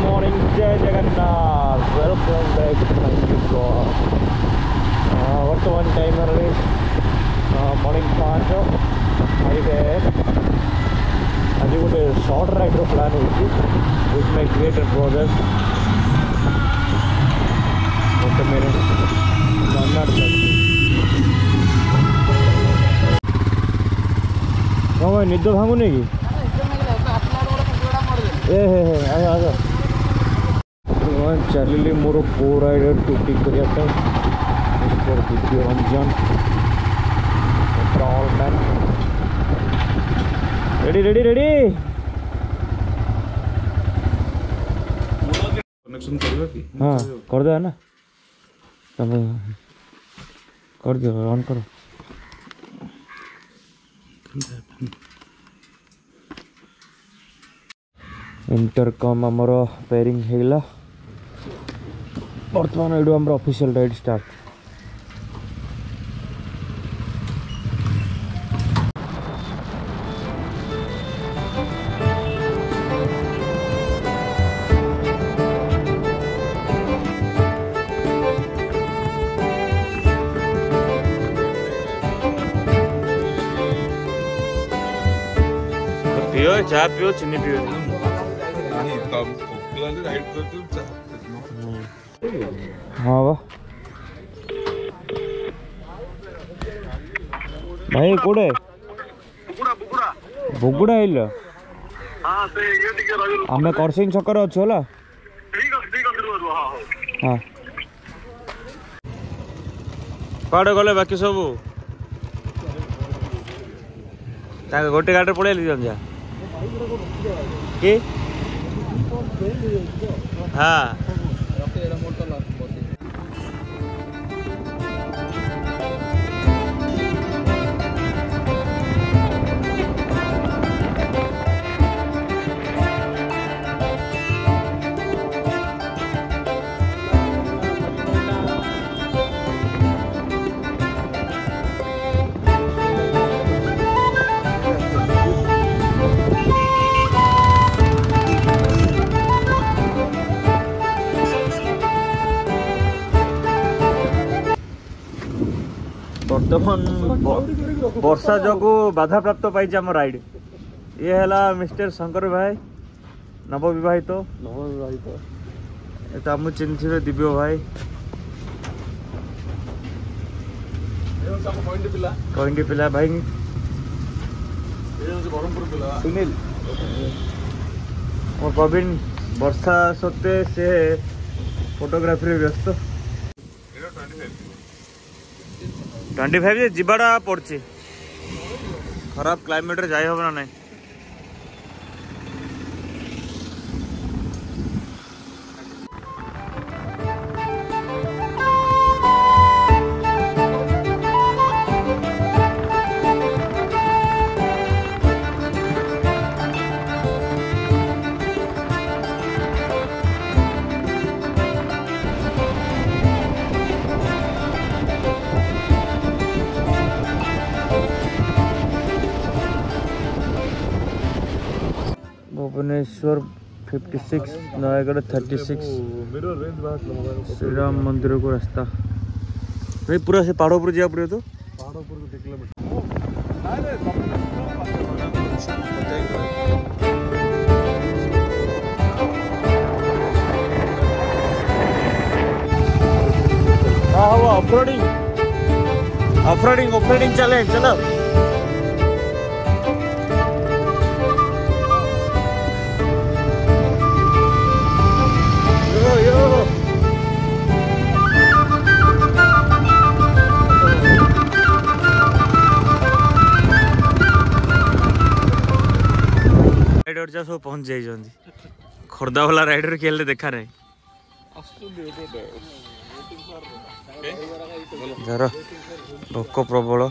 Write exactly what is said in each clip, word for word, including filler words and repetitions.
Morning, जय Jagannath, welcome back to my new blog. वर्तमान time morning पाँच हाईवे आज गोटे सर्ट राइड्र प्लान होती विथ माय क्रिएटर ब्रदर्स। गोटे मेरे कौन भाई निद भांगुनि कि ए हे हे आस आस चलिए मोर को राइडर टूटी करने द्वितीय Ranjan all man ready ready ready connection करबा कि हां कर दे ना तब कर दियो ऑन करो। इंटरकम आमर पेयरिंग हेला बर्तमान एडु हमर ऑफिशियल राइड स्टार्ट। पियो चाय पियो चीनी पियो नहीं तब ओकला राइड करते चा हाँ बा भाई कोड़े बुगुड़ा बुगुड़ा बुगुड़ा हिल हां से ये टिके रही आमे करसिंग छकर अछो ला ठीक है ठीक है जरूर हां हां पाड़े गले बाकी सब ता गोटे गाड़ी पड़े ली जा की हां बर्तमान वर्षा जगू बाधा प्राप्त पाई आम राइड ये है मिस्टर शंकर भाई नवविवाहित नवविवाहित आम चिन्ह दिव्य भाई कहीं पिला भाई सुनील और प्रवीण वर्षा सत्वे से फोटोग्राफी व्यस्त ट्वेंटी फाइव जीवाटा पड़ी खराब क्लाइमेट जाई हम ना नहीं भुवनेश्वर छप्पन, नयागढ़ छत्तीस, श्री राम मंदिर को रास्ता भाई पूरा से पहाड़ ऊपर जा पड़े तो पहाड़ ऊपर दो किलोमीटर हाँ हुआ ऑफरोडिंग ऑफरोडिंग ऑफरोडिंग चले चलो राइडर जा सब पहुंच जाई खोर्धा वाला राइडर खेल देखा नहीं जरा भोक प्रबल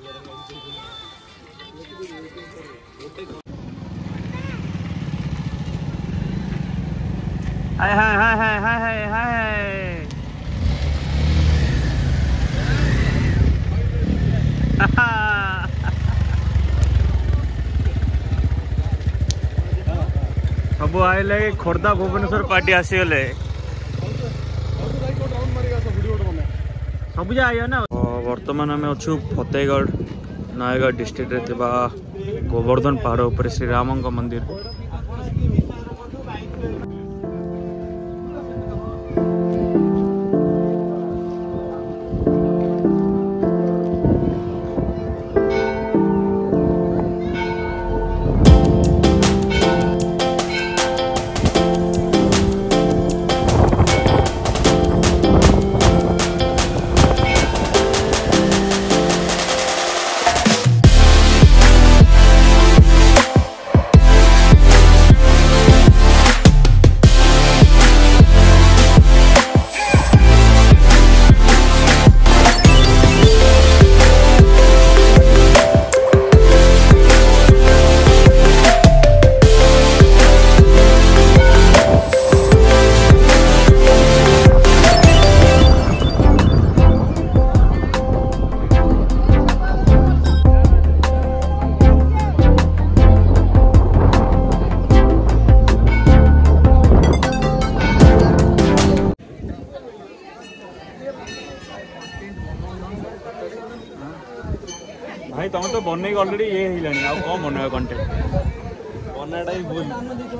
हाय हाय हाय हाय हाय हाय सब आइले खोर्धा भुवनेश्वर पार्टी आसीगले सब जा ना। वर्तमान आम अच्छु फतेहगढ़ नयगढ़ डिस्ट्रिक्ट रे थिबा गोवर्धन पहाड़ उपर श्री राम मंदिर। भाई तुम तो बन अलरेडी ये हिलानी आ कौन बन कंटेंट बनाटा ही भूल।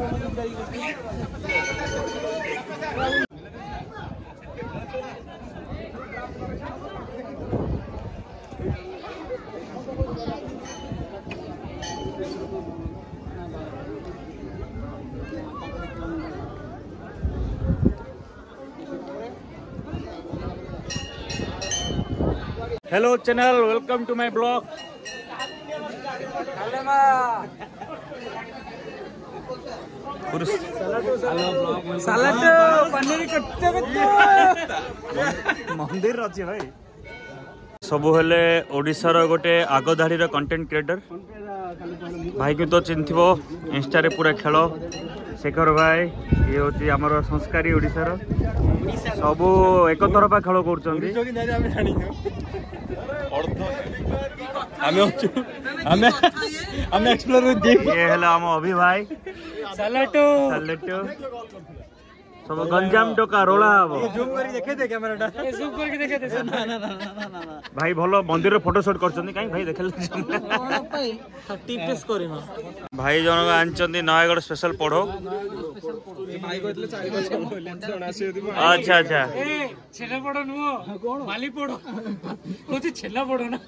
Hello channel, welcome to my blog. मंदिर अच्छे भाई सब हेले ओडिशार गोटे आगधाड़ी कंटेंट क्रिएटर भाई को तो चिन्ह इंस्टा रे पूरा खेल शेखर भाई ये हूँ आमर संस्कारी ओडिशार सब एक तरफा खेल कर अभि भाई सालेटो सालेटो सब गंजाम टोका रोला हम भाई भल मंदिर फोटो शूट कर भाई देख भाई जन आनी नयगढ़ स्पेशल पढ़ो। अच्छा अच्छा छेला पड़ो नुह माली पड़ो कौन छेला पड़ो ना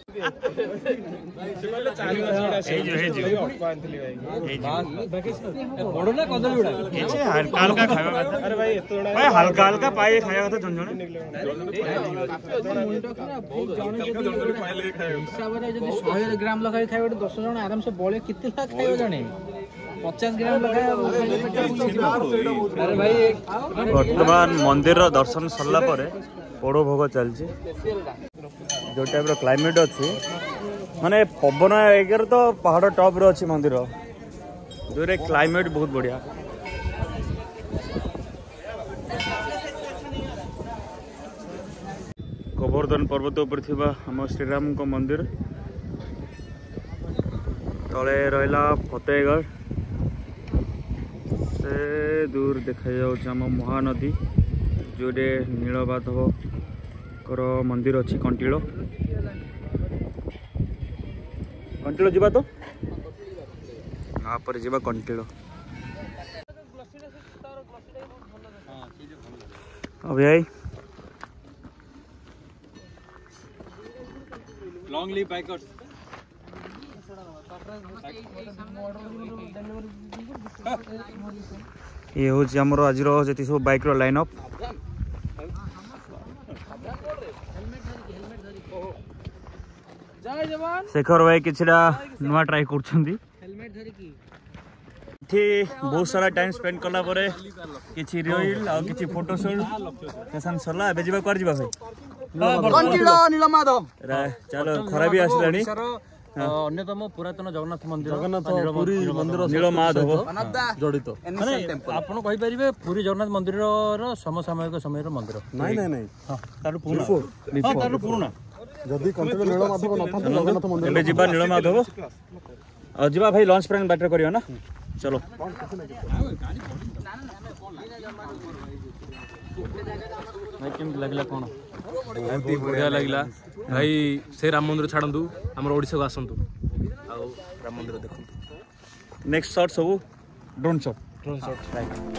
हल्का खाଇବା अरे भाई हल्का हल्का पाए खाଇବା କଥା जन जने सौ ग्राम लगाई खाइबे दस जन आराम से बळे किते ला खाइबे जने पचास ग्राम लगाए। अरे भाई वर्तमान मंदिर दर्शन सरला परे पोड़ो भोग चलची जो टाइप रो क्लाइमेट अच्छी माने पवन एगर तो पहाड़ टॉप रो अच्छी मंदिर जो रे क्लाइमेट बहुत बढ़िया। गोवर्धन पर्वत उपर थिबा हम श्रीराम को मंदिर तले रहिला फतेहगढ़ से दूर देखा जाम महानदी जोड़े नीलमाधव कर मंदिर अच्छी कंटिलो कंटिलो जीवा तो यहाँ पर जीवा कंटिलो अभी आई लॉन्ग लीव बाइकर्स ये हूँ आमर आज जी सब बाइक रो लाइन अप शेखर भाई किछड़ा नुआ ट्राई कर बहुत सारा टाइम स्पेंड कला परे किछि रील आ किछि फोटो शूट सेशन सरला एबे जीवा कर जीवा भाई कंटिलो नीलमाधव चलो खरा भी आसलानी अन्यतम पुरातन जगन्नाथ मंदिर जगन्नाथ पुरी मंदिर नीलमाधव जड़ित आपण कहि परिबे पुरी जगन्नाथ मंदिर रो समसामयिक समय रो मंदिर नहीं नहीं नहीं हां तारु पुराना हां तारु पुराना जदी कंटिलो नीलमाधव न था जगन्नाथ मंदिर एबे जीवा नीलमाधव आ जीवा भाई लॉन्च प्लान बैटर करियो ना चलो भाई केमती लगला कौन बहुत ही बढ़िया लगला भाई से राम मंदिर छाड़ू आम ओडिशा को आसतु आउ राम मंदिर देखु नेक्स्ट शॉट सब ड्रोन शॉट ड्रोन शॉट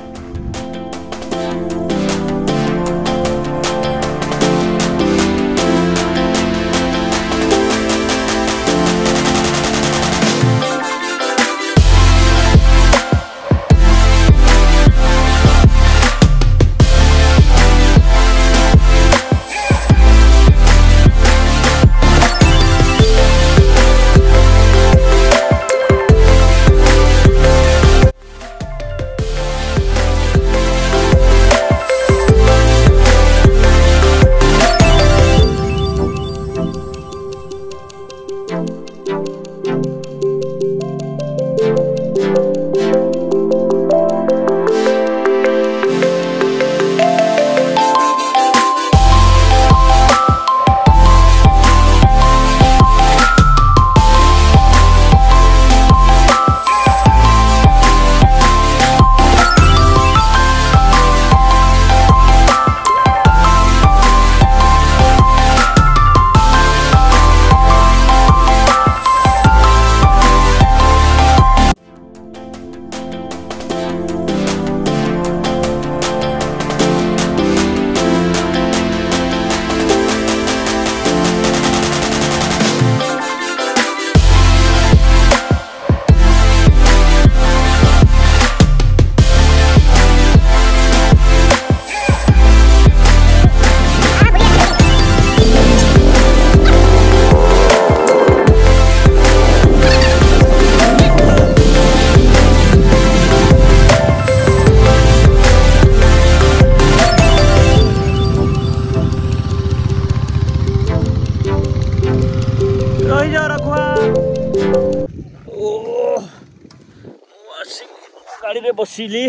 गाड़ी रे बसिली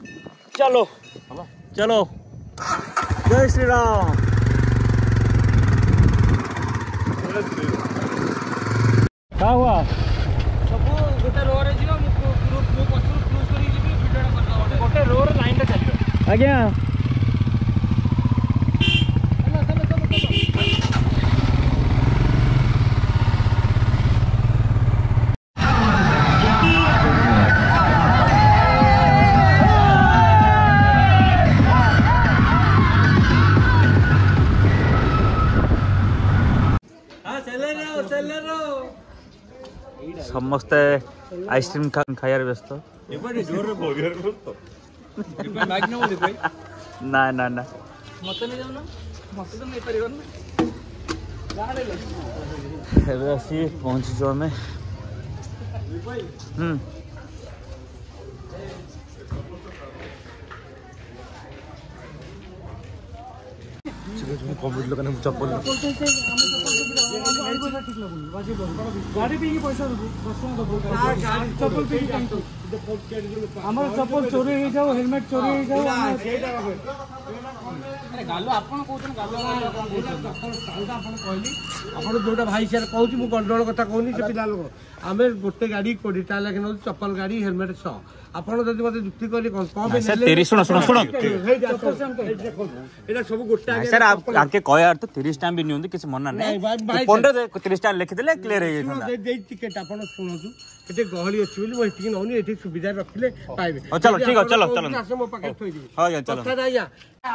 चलो चलो जय श्री राम क्या हुआ सब गोटे रो रे जियो मु मु पछुर क्रूज करी जिबी वीडियो करता गोटे रो रे लाइन रे चलियो आज्ञा समस्ते आइसक्रीम खाइबार व्यस्त ना ना ना मत नहीं जाऊ ना मत तो नहीं परिवन एबे आसी पहुंची जो हमें हम्म कम्प्लीट लोग चप्पल गाड़ी पे पैसा चप्पल पे आमर चप्पल चोरी हो जाओ हेलमेट चोरी हो जाओ अरे गालो आपण कहउछन गालो आपण कहली आपण जोटा भाई सर कहउछि मु गंडोल कथा कहउनी से पिला लोग आमे गोटे गाड़ी कोडी ता लेकिन चप्पल गाड़ी हेलमेट सौ आपण जदि मते जुक्ति करली कोन पे सर तेरी सुनो सुनो सुनो एटा सब गोटे आगे सर आप आके कह यार तो तीस टाइम भी नहीं होंदी किसी मना नहीं पंद्रह तीस टाइम लिखि देले क्लियर हो जाइथांदा दे टिकट आपण सुनछु एते गहली अछि बोली मोहि टिकट नौनी एते सुविधा रखले पाइबे ओ चलो ठीक है चलो चलो आसे मो पाके थोइ दिबी हां या चलो अच्छा आया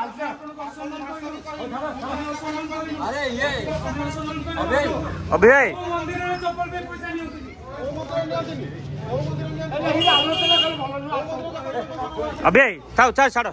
अरे ये अबे अबे मंदिर रे चप्पल पे पैसा नहीं होती ओ मंदिर नहीं ओ मंदिर नहीं आलोचना कर भलो अबे चाओ चाओ छाड़ो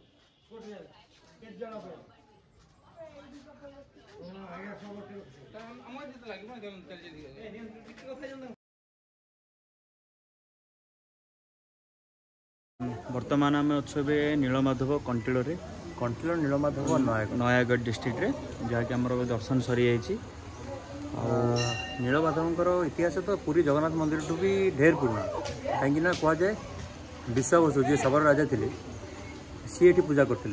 बर्तमान आम अच्छे नीलमाधव कंटिल कंटिल नीलमाधव नयागढ़ डिस्ट्रिक्ट रे जहाँकि आम दर्शन सरी जाइए नीलमाधवंकर इतिहास तो पूरी जगन्नाथ मंदिर ठू भी ढेर पुराना कहीं कहुए विश्वावसु जी सबर राजा थे सी एठी पूजा करते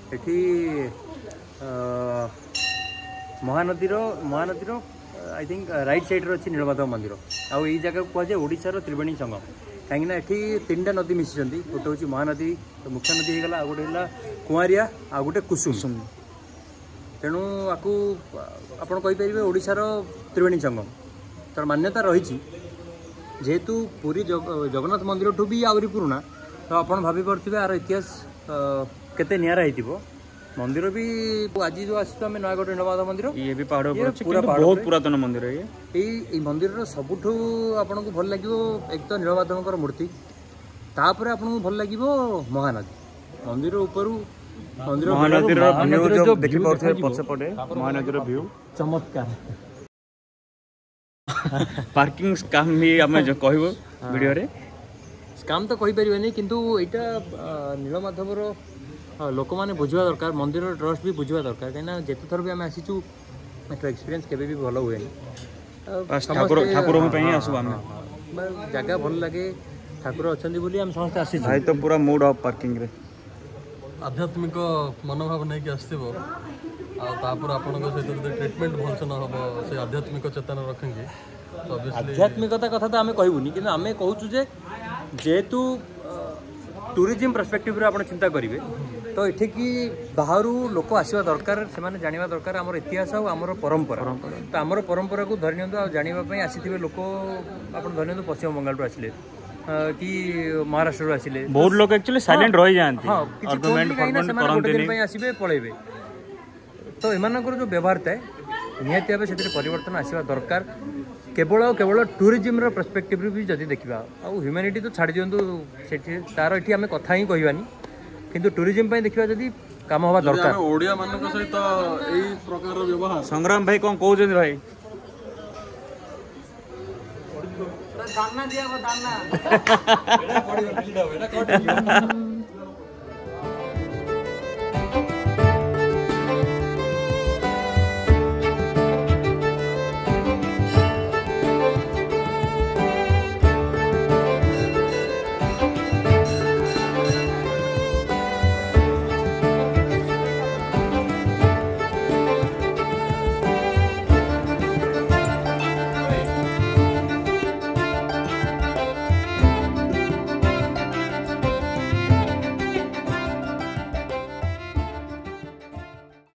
महानदीर महानदीर आई थिंक राइट साइड अच्छी नीलमाधव मंदिर आउ यही जगह कहुए ओडिशार त्रिवेणी संगम कहीं एठी तीन टा नदी मिशिଛନ୍ତି गोटे हूँ महानदी तो मुख्य नदी होगला गोटे है कुआरिया आ गोटे कुसुम तेणु आपको आपड़ कहींपर ओडार त्रिवेणी संगम तार मान्यता रही जेहेतु पुरी जग, जगन्नाथ मंदिर ठू भी आहरी पुराणा तो आपड़ भावी पारे यार इतिहास केते निरा हो मंदिर भी आज जो आस नयगढ़ नीलमाधव मंदिर ये भी पहाड़ पूरा बहुत पुरातन मंदिर है ये मंदिर सबुठू आपन को भल लगे एक तो नीलमाधव मूर्ति तापर आपन को भल लगे महानदी मंदिर ऊपर मंदिर महानदी व्यू जो देखि पाउथे पछपटे महानदी व्यू चमत्कार पार्किंग स्कैम भी आमे जो कहबो वीडियो रे स्कैम तो कहि परिबेनी किंतु एटा नीलमाधवर लोक मैंने बुझा दरकार मंदिर ट्रस्ट भी बुझा दरकार कहीं जिते थर भी आम आसीचु एक्सपीरियंस केबे भी भल हुए ठाकुर ठाकुर जगह भल लगे ठाकुर अच्छा बोली आम समस्त आसी भाई तो पूरा मूड ऑफ पार्किंग रे आध्यात्मिक मनोभाव नहीं कि आसो आपण सहित ट्रिटमेंट भलसे न हम से आध्यात्मिक चेतना रखेंगे आध्यात्मिकता कथा तो आम कहबूनी कि आम कहूँ जे जेहेतु टूरिज्म पर्सपेक्टिव आप चिंता करेंगे तो ये कि बाहर लोक आसवा दरकार से जाना दरकार आमर इतिहास और आमर परंपरा तो आमर परंपरा को धरी जानापी आसी लोक आप धरी पश्चिम बंगाल आसिले कि महाराष्ट्र आसिले बहुत लोग एक्चुअली साइलेंट रही जाते हाँ किसी आसबे पलैबे तो एमानकर जो व्यवहार थाए निहाती भाव से परिवर्तन आसवा दरकार केवल केवल टूरिज्म पर्सपेक्टिव भी जदि देखा आ ह्यूमैनिटी तो छाड़ दिंतु से तार ये आम कथा ही कहवानी किंतु टूरिज्म देखा जदि काम हवा दरकार ओडिया मान सहित यही प्रकार व्यवहार संग्राम भाई कौन कहते भाई दाना दिया दाना